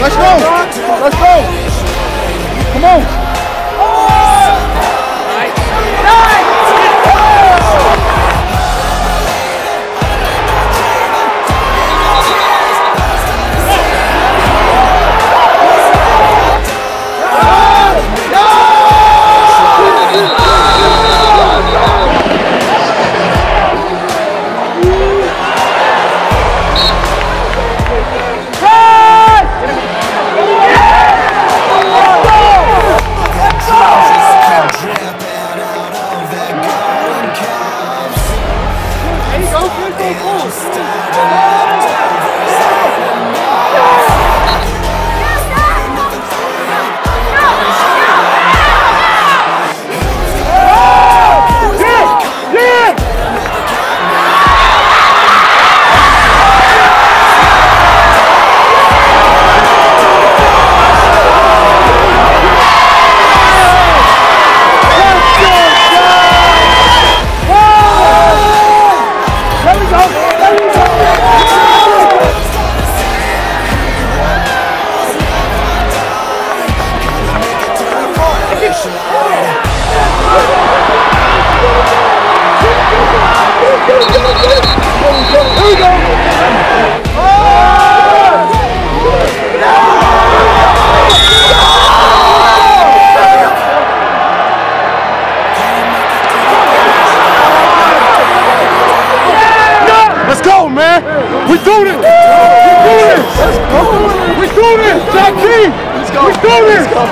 Let's go. Let's go. Come on. Let's go, man. We do this. We do this. Jack G. Let's go. We do this. Let's go.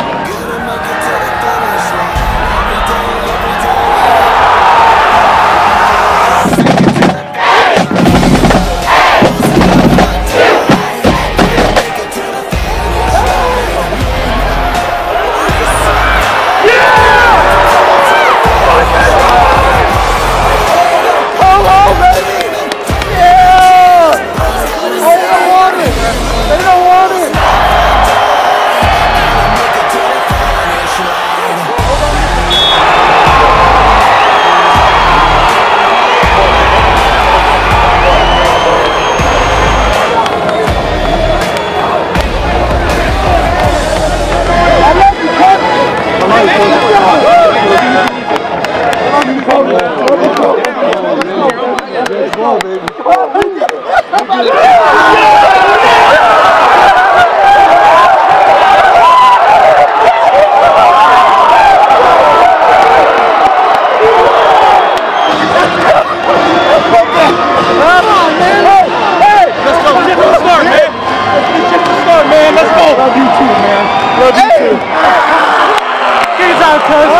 Love you too, man. Love you too. Get us out, cuz.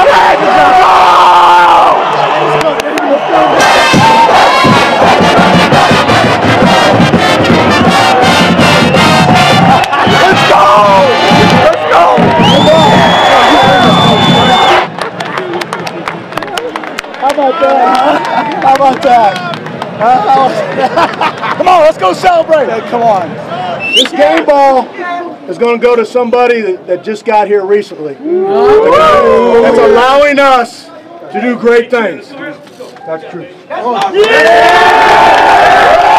Let's go! Let's go! How about that? How about that? Come on, let's go celebrate. Come on. This game ball is going to go to somebody that just got here recently. That's allowing us to do great things. That's true. Yeah!